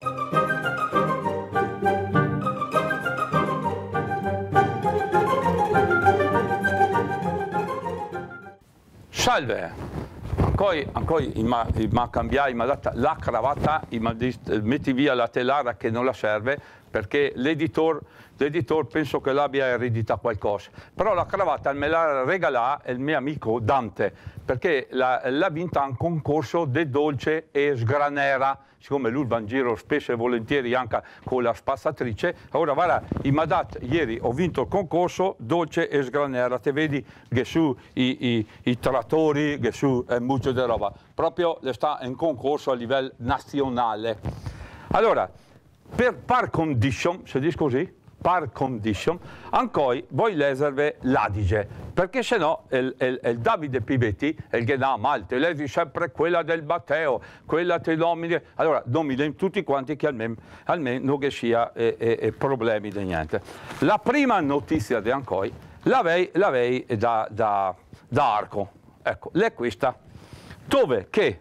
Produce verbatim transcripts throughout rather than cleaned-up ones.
Salve! Poi, poi mi ha cambiato, mi ha dato la cravatta, mi ha detto metti via la telara che non la serve, perché l'editor penso che l'abbia eredita qualcosa. Però la cravatta me l'ha regalata il mio amico Dante, perché l'ha vinta un concorso di dolce e sgranera, siccome lui va in giro spesso e volentieri anche con la spazzatrice. Ora guarda, mi ha dato, ieri ho vinto il concorso dolce e sgranera, te vedi che su i, i, i trattori, che su è molto di roba, proprio sta in concorso a livello nazionale. Allora, per par condition, si dice così? Par condition, ancora voi le serve l'Adige, perché se no il, il, il Davide Pivetti, il che da Malte, lei dice sempre quella del Matteo, quella te nomini, allora nomini tutti quanti che almeno, almeno non che sia eh, eh, problemi di niente. La prima notizia di Ancoi l'avei da, da, da Arco, ecco, è questa, dove che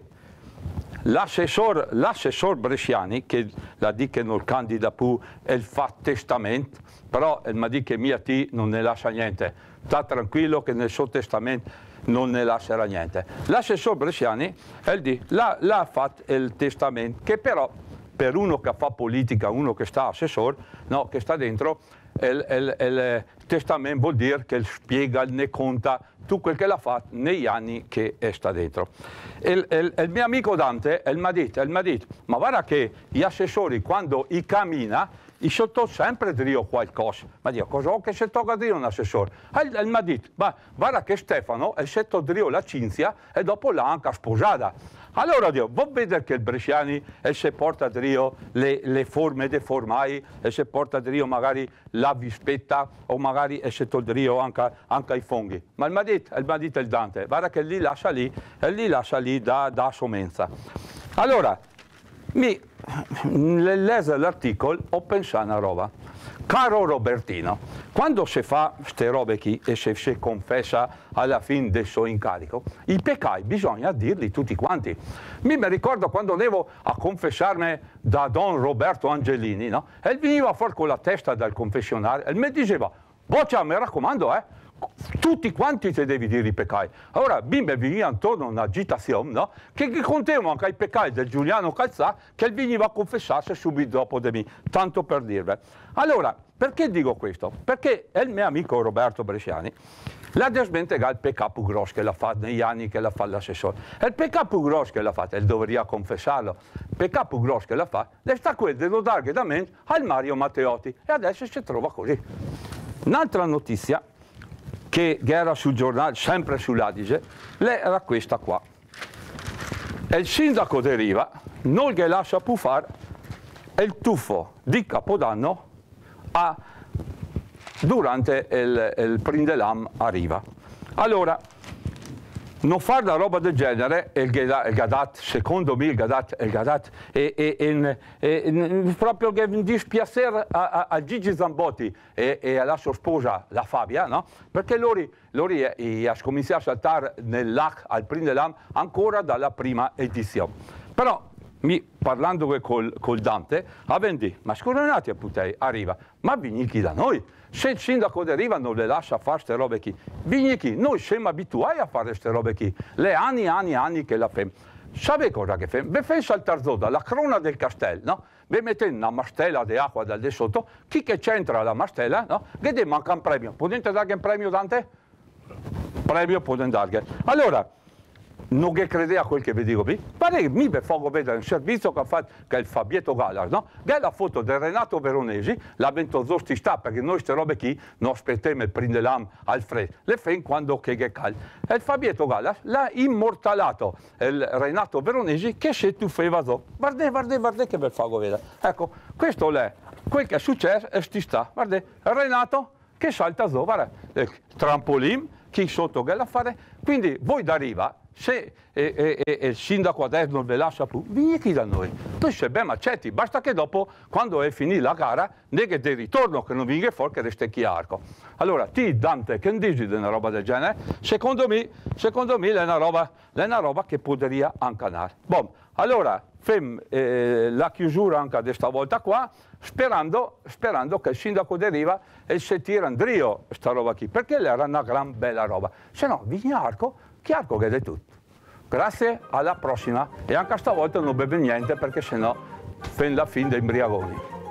l'assessor, l'assessor Bresciani, che la di che non candida più e fa testamento, però mi dice che mia T non ne lascia niente, sta tranquillo che nel suo testamento non ne lascerà niente. L'assessor Bresciani l'ha fatto il testamento, che però per uno che fa politica, uno che sta assessor, no, che sta dentro, il, il, il testamento vuol dire che spiega, ne conta tutto quel che l'ha fatto negli anni che sta dentro. Il, il, il mio amico Dante mi ha detto, ma guarda che gli assessori quando i cammina, i sotto sempre drio qualcosa. Ma dico, cosa ho che se tocca dire un assessore? E mi ha detto, ma guarda che Stefano è se drio la Cinzia e dopo l'ha anche sposata. Allora dico, vuoi vedere che il Bresciani e se porta drio le, le forme dei formai e se porta drio magari la vispetta o magari e se drio anche, anche i funghi. Ma mi ha detto, mi ha detto il Dante, guarda che lì lascia lì e lì lascia lì da, da somenza. Allora, mi leso l'articolo, ho pensato a una roba. Caro Robertino, quando si fa queste robe qui e se si confessa alla fine del suo incarico, i peccati bisogna dirli tutti quanti. Mi ricordo quando andavo a confessarmi da Don Roberto Angelini, no? E veniva fuori con la testa dal confessionario e mi diceva, boccia, mi raccomando, eh, tutti quanti te devi dire i peccati. Allora, bimbe veniva intorno a un'agitazione, no? Che, che contevano anche i peccati del Giuliano Calzà, che veniva a confessarsi subito dopo di me, tanto per dirvi. Allora, perché dico questo? Perché il mio amico Roberto Bresciani l'ha smentegato il peccato più grosso che l'ha fatto negli anni che l'ha fatto l'assessore. E il peccato più grosso che l'ha fatto, e dovrebbe confessarlo, il peccato più grosso che l'ha fatto, è stato quello di non dare da mente al Mario Matteotti. E adesso si trova così. Un'altra notizia che era sul giornale, sempre sull'Adige, era questa qua. E il sindaco di Riva non gli lascia più fare il tuffo di Capodanno a, durante il, il Prindelam a Riva. Allora, non fare una roba del genere, il Gadat, secondo me il Gadat, il Gadat è, è, è, è, è proprio che dispiacere a, a, a Gigi Zambotti e, e alla sua sposa, la Fabia, no? Perché loro, loro ha cominciato a saltare nell'A C al Prindelam ancora dalla prima edizione. Però, mi, parlando col, col Dante, avendo detto, ma scoronati a Putei, arriva, ma vieni chi da noi? Se il sindaco di Riva non le lascia fare queste robe qui, vieni chi? Noi siamo abituati a fare queste robe qui, le anni, anni, anni che la fem. Sapete cosa che fem? Beh, fai saltare da la crona del castello, no? Beh, mettendo una mastella di acqua dal di sotto, chi che c'entra la mastella, no? Che de manca un premio. Potete dare un premio, Dante? Premio potete dare. Allora, non che crede a quel che vi dico, pare che mi faccio vedere un servizio che ha fatto che è il Fabietto Gallas, no? Che è la foto di Renato Veronesi, la ventozosti sta, perché noi queste robe qui non aspettiamo il Prindelam al freddo, le fai quando che è caldo. E il Fabietto Gallas l'ha immortalato, il Renato Veronesi, che se tu fai vaso. Guardate, guardate, guardate che vi faccio vedere. Ecco, questo è quel che è successo e sti sta. Guardate, Renato che salta su, guardate, trampolin, chi sotto che l'affare. Quindi voi da Riva, se e, e, e il sindaco adesso non ve lascia più, vieni qui da noi. Noi siamo accetti, basta che dopo, quando è finita la gara, ne che di ritorno che non venga fuori che resti chi arco. Allora, ti Dante, che dici di una roba del genere? Secondo me, secondo me è una roba, è una roba che potrebbe anche andare. Bom, allora, fem eh, la chiusura anche di questa volta qua, sperando, sperando che il sindaco di Riva e il sentire Andrio sta roba qui, perché era una gran bella roba. Se no, Vignarco, chiaro che è tutto. Grazie, alla prossima. E anche stavolta non beve niente perché sennò fai la fine dei imbriagoni.